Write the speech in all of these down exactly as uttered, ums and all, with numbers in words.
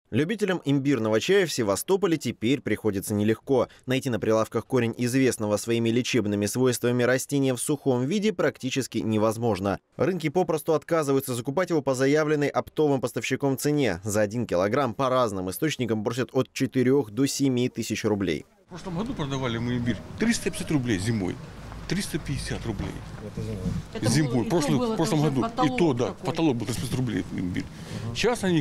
Любителям имбирного чая в Севастополе теперь приходится нелегко. Найти на прилавках корень известного своими лечебными свойствами растения в сухом виде практически невозможно. Рынки попросту отказываются закупать его по заявленной оптовым поставщиком цене. За один килограмм по разным источникам просят от четырёх до семи тысяч рублей. В прошлом году продавали мы имбирь триста пятьдесят рублей зимой. триста пятьдесят рублей. Это зимой. Это зимой. Было, Прошлый, было, в прошлом году. И то, да, такой. Потолок был триста пятьдесят рублей имбирь. Угу. Сейчас они...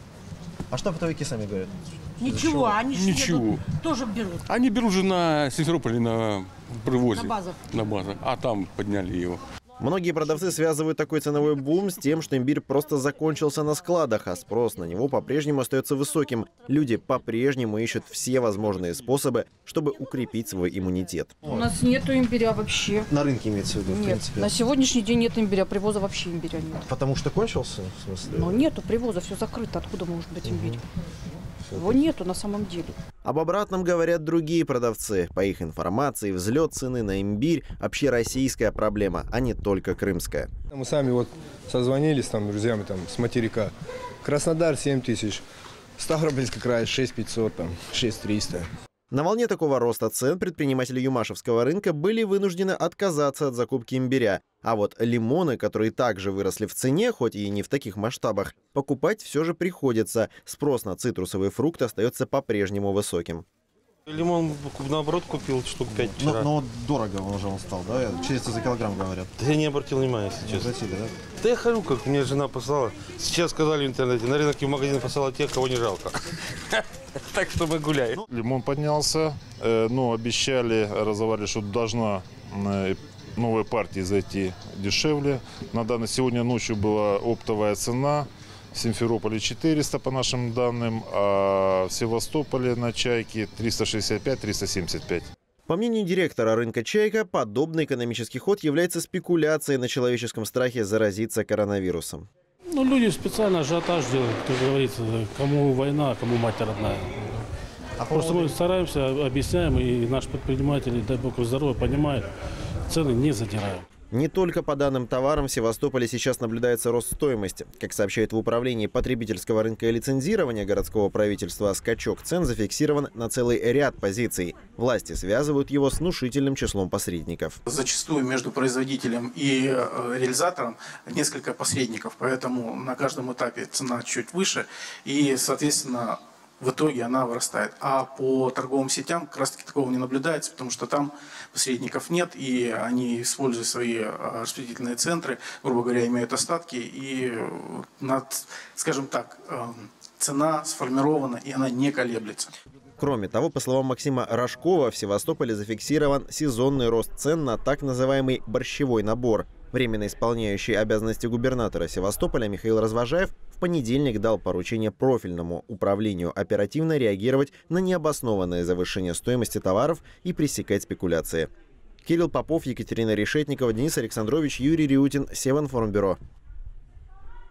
А что оптовики сами говорят? Ничего, они же Ничего. тоже берут. Они берут же на Симферополе на привозе. На базах. На базах. А там подняли его. Многие продавцы связывают такой ценовой бум с тем, что имбирь просто закончился на складах, а спрос на него по-прежнему остается высоким. Люди по-прежнему ищут все возможные способы, чтобы укрепить свой иммунитет. У нас нету имбиря вообще. На рынке имеется в виду? Нет, в принципе. На сегодняшний день нет имбиря, привоза вообще имбиря нет. Потому что кончился, в смысле? Ну нету привоза, все закрыто. Откуда может быть имбирь? Угу. Его нету на самом деле. Об обратном говорят другие продавцы. По их информации, взлет цены на имбирь – общероссийская проблема, а не только крымская. Мы сами вот созвонились там, с друзьями там, с материка. Краснодар семь тысяч, Ставропольский край шесть пятьсот, там, шесть триста. На волне такого роста цен предприниматели Юмашевского рынка были вынуждены отказаться от закупки имбиря. А вот лимоны, которые также выросли в цене, хоть и не в таких масштабах, покупать все же приходится. Спрос на цитрусовый фрукт остается по-прежнему высоким. Лимон, наоборот, купил штук пять вчера. Но, но дорого он уже он стал, да? четыреста за килограмм, говорят. Да я не обратил внимания, если честно. Обратили, да? Да я хожу, как мне жена послала. Сейчас сказали в интернете, на рынок и в магазин послала тех, кого не жалко. Так что мы гуляем. Лимон поднялся, но обещали, разговаривали, что должна новая партия зайти дешевле. На данный сегодня ночью была оптовая цена. В Симферополе четыреста по нашим данным, а в Севастополе на «Чайке» триста шестьдесят пять — триста семьдесят пять. По мнению директора рынка «Чайка», подобный экономический ход является спекуляцией на человеческом страхе заразиться коронавирусом. Ну, люди специально ажиотаж делают, как говорится, кому война, кому мать родная. А Просто поводу... мы стараемся, объясняем, и наши предприниматели, дай бог здоровья, понимают, цены не задирают. Не только по данным товарам в Севастополе сейчас наблюдается рост стоимости. Как сообщают в управлении потребительского рынка и лицензирования городского правительства, скачок цен зафиксирован на целый ряд позиций. Власти связывают его с внушительным числом посредников. Зачастую между производителем и реализатором несколько посредников, поэтому на каждом этапе цена чуть выше и, соответственно, в итоге она вырастает. А по торговым сетям как раз таки такого не наблюдается, потому что там посредников нет, и они используют свои распределительные центры, грубо говоря, имеют остатки, и, над, скажем так, цена сформирована, и она не колеблется. Кроме того, по словам Максима Рожкова, в Севастополе зафиксирован сезонный рост цен на так называемый борщевой набор. Временно исполняющий обязанности губернатора Севастополя Михаил Развожаев в понедельник дал поручение профильному управлению оперативно реагировать на необоснованное завышение стоимости товаров и пресекать спекуляции. Кирилл Попов, Екатерина Решетникова, Денис Александрович, Юрий Риутин, Севинформбюро.